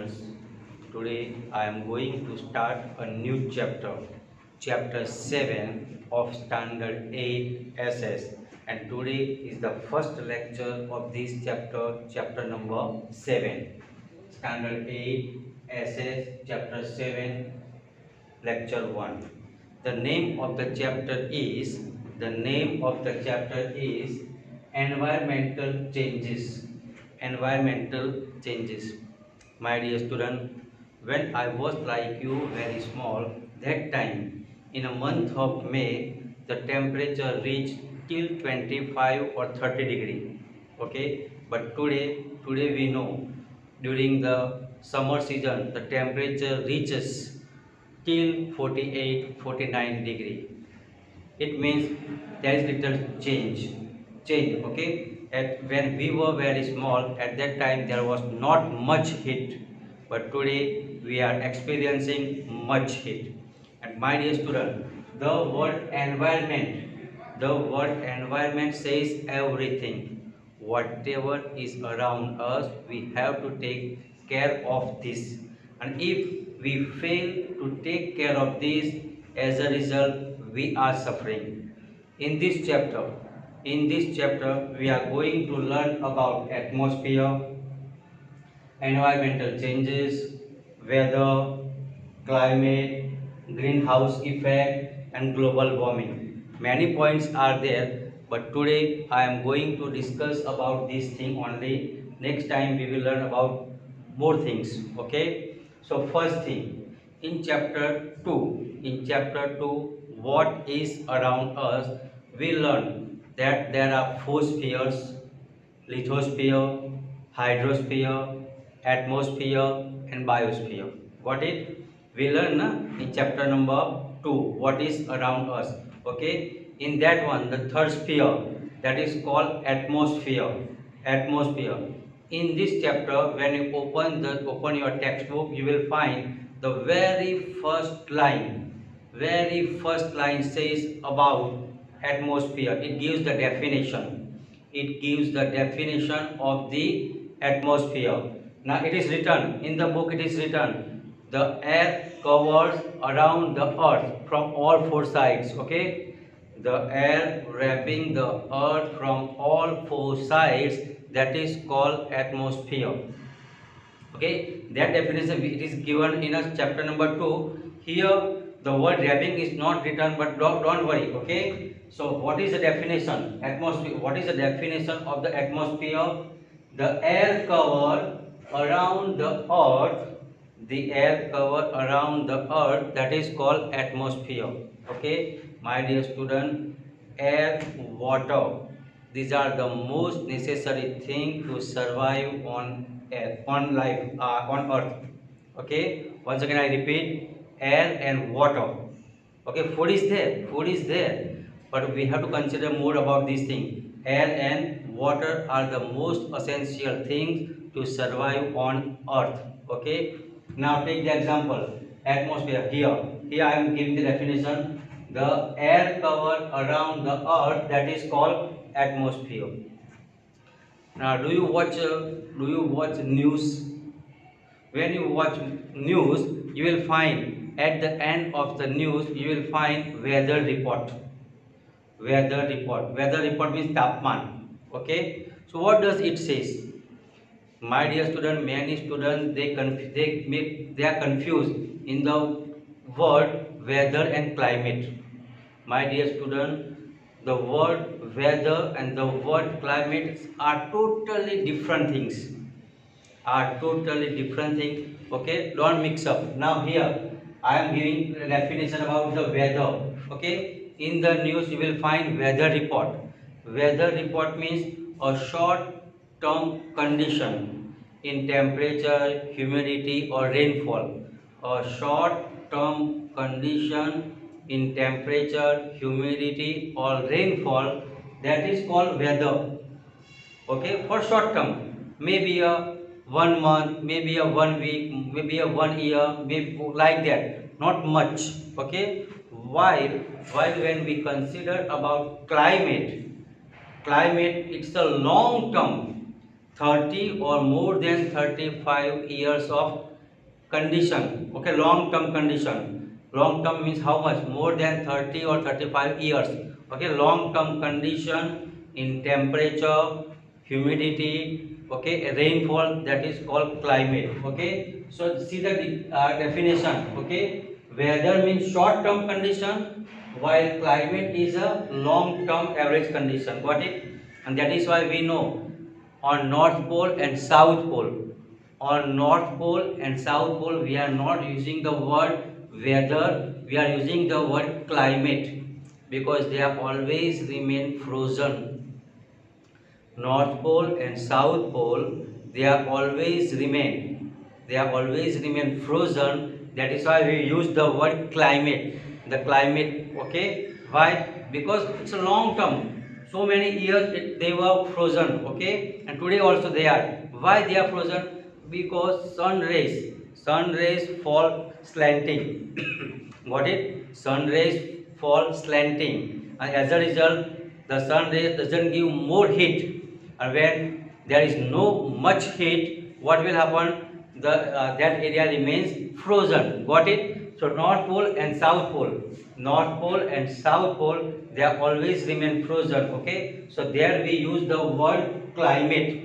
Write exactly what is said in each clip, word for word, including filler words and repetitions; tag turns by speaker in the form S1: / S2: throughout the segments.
S1: students. Today I am going to start a new chapter, chapter seven of standard eight S S, and today is the first lecture of this chapter, chapter number seven. Standard eight S S chapter seven, lecture one. The name of the chapter is the name of the chapter is environmental changes. Environmental changes. My dear student, when I was like you very small, that time in a month of May, the temperature reached till twenty-five or thirty degree. Okay, but today, today we know during the summer season, the temperature reaches till forty-eight, forty-nine degree. It means there is little change. Change, okay? At when we were very small, at that time there was not much heat, but today we are experiencing much heat. And my dear student, the word environment, the word environment says everything. Whatever is around us, we have to take care of this. And if we fail to take care of this, as a result, we are suffering. In this chapter, in this chapter, we are going to learn about atmosphere, environmental changes, weather, climate, greenhouse effect, and global warming. Many points are there, but today I am going to discuss about this thing only. Next time we will learn about more things. Okay? So first thing, in chapter two, in chapter two, what is around us, we learn that there are four spheres: lithosphere, hydrosphere, atmosphere, and biosphere. Got it? We learn na, in chapter number two what is around us. Okay? In that one, the third sphere, that is called atmosphere. Atmosphere. In this chapter, when you open the open your textbook, you will find the very first line. Very first line says about atmosphere. It gives the definition. It gives the definition of the atmosphere. Now it is written in the book. It is written, the air covers around the earth from all four sides. Okay, the air wrapping the earth from all four sides, that is called atmosphere. Okay, that definition it is given in a chapter number two. Here the word wrapping is not written, but don't, don't worry. Okay, so what is the definition? Atmosphere. What is the definition of the atmosphere? The air cover around the earth, the air cover around the earth, that is called atmosphere. Okay, my dear student, air, water, these are the most necessary thing to survive on air, on life, uh, on earth. Okay, once again I repeat, air and water. Okay, food is there, food is there, but we have to consider more about these things. Air and water are the most essential things to survive on earth. Okay, now take the example, atmosphere. Here, here I am giving the definition. The air cover around the earth, that is called atmosphere. Now, do you watch? Uh, do you watch news? When you watch news, you will find at the end of the news you will find weather report. Weather report. Weather report means Taapman. Okay. So what does it says? My dear student, many students they conf they make they are confused in the word weather and climate. My dear student, the word weather and the word climate are totally different things. Are totally different things. Okay, don't mix up. Now here I am giving a definition about the weather. Okay, in the news you will find weather report. Weather report means a short term condition in temperature, humidity or rainfall. A short term condition in temperature, humidity or rainfall, that is called weather. Okay, for short term, maybe a one month, maybe a one week, maybe a one year, maybe like that, not much. Okay, while while when we consider about climate, climate it's a long term, thirty or more than thirty-five years of condition. Okay, long term condition. Long term means how much? More than thirty or thirty-five years. Okay, long term condition in temperature, humidity, okay, rainfall, that is called climate. Okay, so see the uh, definition. Okay, weather means short term condition, while climate is a long term average condition. Got it? And that is why we know on North Pole and South Pole, on North Pole and South Pole we are not using the word weather, we are using the word climate, because they have always remained frozen. North Pole and South Pole, they have always remained, they have always remained frozen. That is why we use the word climate, the climate. Okay, why? Because it's a long term. So many years it, they were frozen. Okay, and today also they are. Why they are frozen? Because sun rays, sun rays fall slanting. Got it? Sun rays fall slanting, and as a result, the sun rays doesn't give more heat. And when there is no much heat, what will happen? The uh, that area remains frozen. Got it? So North Pole and South Pole, North Pole and South Pole, they are always remain frozen. Okay, so there we use the word climate.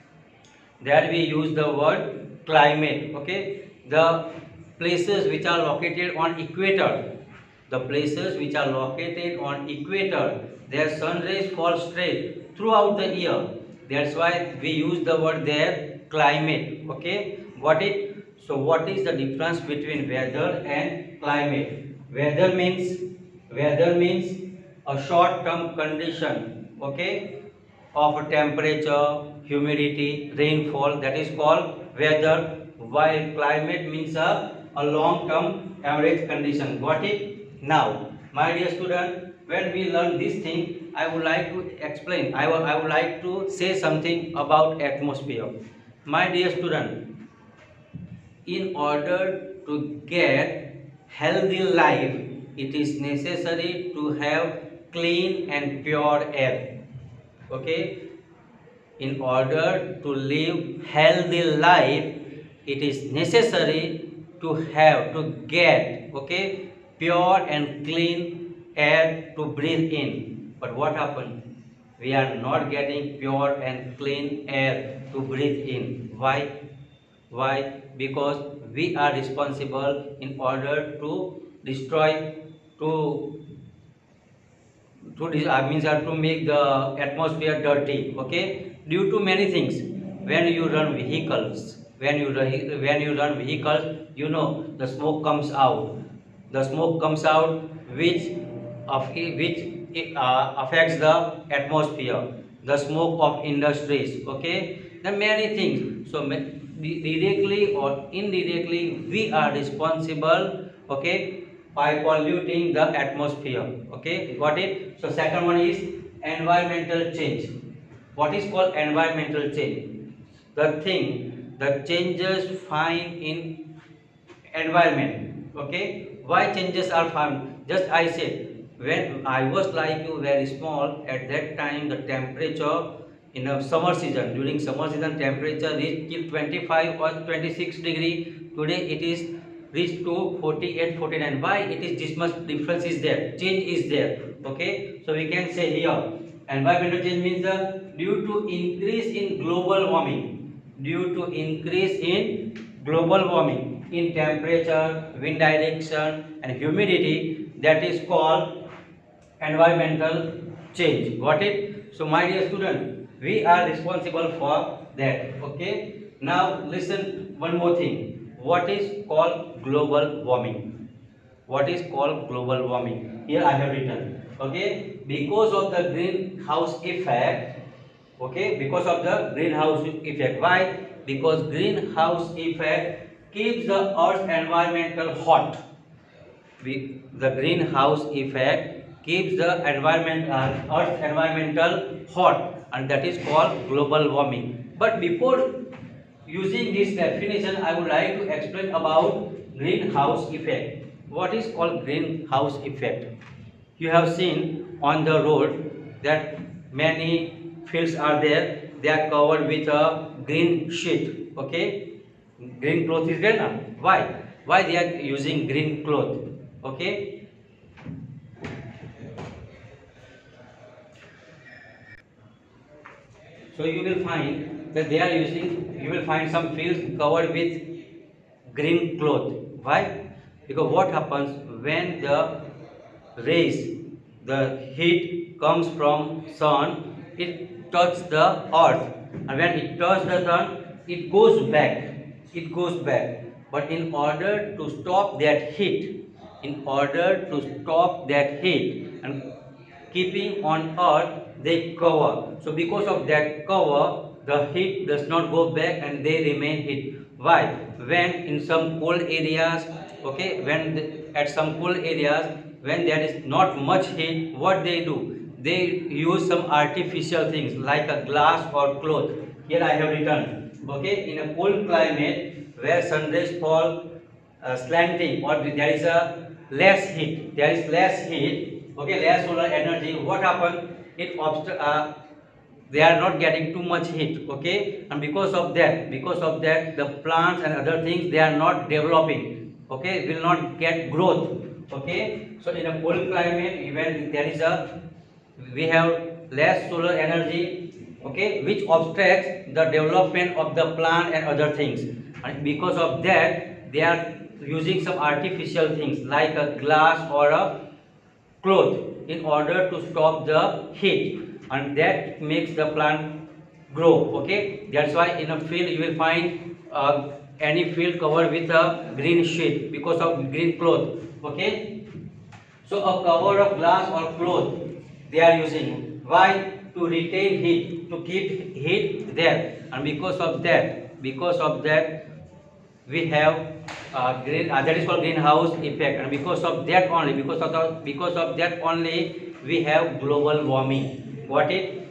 S1: There we use the word climate. Okay, the places which are located on equator, the places which are located on equator, their sun rays fall straight throughout the year. That's why we use the word there climate. Okay, got it? So what is the difference between weather and climate? Weather means weather means a short term condition, okay, of temperature, humidity, rainfall, that is called weather, while climate means a, a long term average condition. Got it? Now, my dear student, when we learn this thing, I would like to explain, I would, I would like to say something about atmosphere. My dear student, in order to get healthy life, it is necessary to have clean and pure air. Okay, in order to live healthy life, it is necessary to have to get, okay, pure and clean air to breathe in. But what happened? We are not getting pure and clean air to breathe in. Why? Why? Because we are responsible in order to destroy, to to uh, means uh, to make the atmosphere dirty. Okay, due to many things. When you run vehicles, when you when you run vehicles, you know the smoke comes out. The smoke comes out, which of which uh, affects the atmosphere. The smoke of industries. Okay, there are many things. So directly or indirectly, we are responsible. Okay, by polluting the atmosphere. Okay, got it? So second one is environmental change. What is called environmental change? The thing, the changes find in environment. Okay, why changes are found? Just I said, when I was like you very small, at that time the temperature in a summer season, during summer season temperature reached till twenty-five or twenty-six degree. Today it is reached to forty-eight, forty-nine. Why it is this much difference is there? Change is there. Okay, so we can say here environmental change means the due to increase in global warming, due to increase in global warming in temperature, wind direction and humidity, that is called environmental change. Got it? So my dear student, we are responsible for that. Okay, now listen one more thing. What is called global warming? What is called global warming? Here I have written. Okay, because of the greenhouse effect. Okay, because of the greenhouse effect. Why? Because greenhouse effect keeps the Earth's environmental hot. We, the greenhouse effect keeps the environment, uh, Earth's environmental hot, and that is called global warming. But before using this definition, I would like to explain about greenhouse effect. What is called greenhouse effect? You have seen on the road that many fields are there. They are covered with a green sheet. Okay, Green cloth is there now. Why? Why they are using green cloth? Okay. So you will find that they are using. You will find some fields covered with green cloth. Why? Because what happens when the rays, the heat comes from sun, it touches the earth, and when it touches the sun, it goes back. It goes back. But in order to stop that heat, in order to stop that heat and keeping on earth, they cover. So because of that cover, the heat does not go back and they remain heat. Why? When in some cold areas, okay, when the, at some cold areas, when there is not much heat, what they do? They use some artificial things like a glass or cloth. Here I have written, okay, in a cold climate where sun rays fall uh, slanting, or there is a less heat, there is less heat, okay, less solar energy. What happens? It obst- uh, they are not getting too much heat, okay, and because of that, because of that, the plants and other things, they are not developing, okay, will not get growth, okay. So in a cold climate, when there is a, we have less solar energy, okay, which obstructs the development of the plant and other things, and because of that, they are using some artificial things like a glass or a cloth in order to stop the heat, and that makes the plant grow, okay. That's why in a field you will find uh, any field covered with a green sheet because of green cloth, okay. So a cover of glass or cloth they are using. Why? To retain heat, to keep heat there, and because of that, because of that, we have uh, green, uh, that is called greenhouse effect, and because of that only, because of the, because of that only, we have global warming. Got it?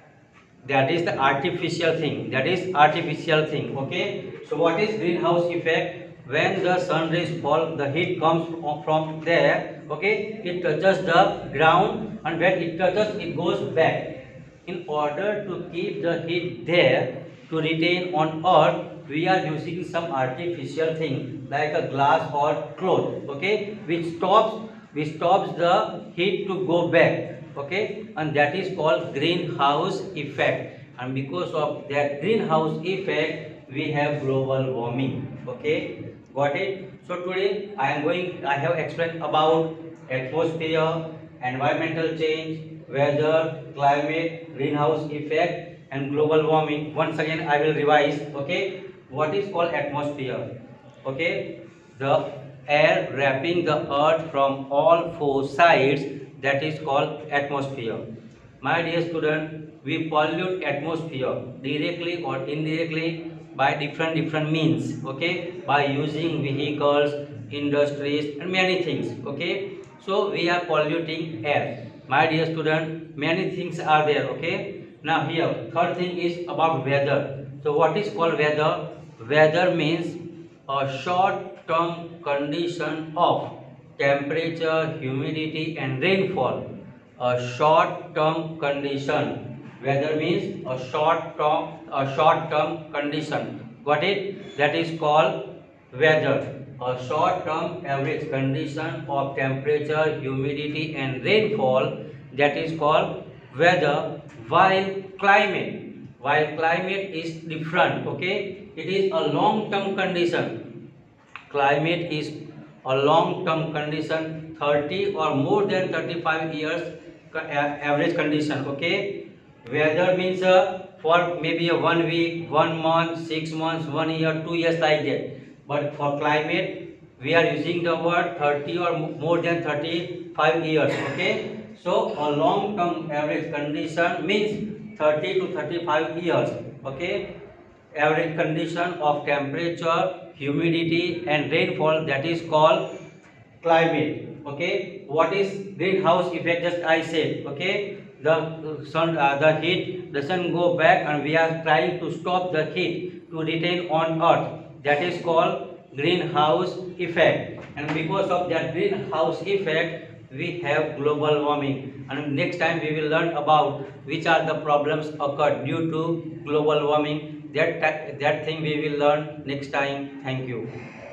S1: That is the artificial thing. That is artificial thing. Okay. So what is greenhouse effect? When the sun rays fall, the heat comes from there. Okay. It touches the ground, and when it touches, it goes back. In order to keep the heat there, to retain on earth, we are using some artificial thing like a glass or cloth. Okay. Which stops, which stops the heat to go back, okay, and that is called greenhouse effect, and because of that greenhouse effect, we have global warming, okay. Got it? So today I am going, I have explained about atmosphere, environmental change, weather, climate, greenhouse effect, and global warming. Once again I will revise, okay. What is called atmosphere? Okay, the air wrapping the earth from all four sides, that is called atmosphere. My dear student, we pollute atmosphere directly or indirectly by different different means, okay, by using vehicles, industries, and many things, okay. So we are polluting air. My dear student, many things are there, okay. Now here, third thing is about weather. So what is called weather? Weather means a short-term condition of temperature, humidity, and rainfall. A short-term condition. Weather means a short-term, a short-term condition. Got it? That is called weather. A short-term average condition of temperature, humidity, and rainfall. That is called weather. While climate, while climate is different, okay, it is a long term condition. Climate is a long term condition, thirty or more than thirty-five years average condition, okay. Weather means uh, for maybe a one week, one month, six months, one year, two years, like that. But for climate, we are using the word thirty or more than thirty-five years, okay. So a long term average condition means thirty to thirty-five years, okay. Average condition of temperature, humidity, and rainfall, that is called climate, okay. What is greenhouse effect? Just I said, okay. The sun, uh, the heat doesn't go back, and we are trying to stop the heat to retain on earth. That is called greenhouse effect, and because of that greenhouse effect, we have global warming. And next time we will learn about which are the problems occurred due to global warming. that that thing we will learn next time. Thank you.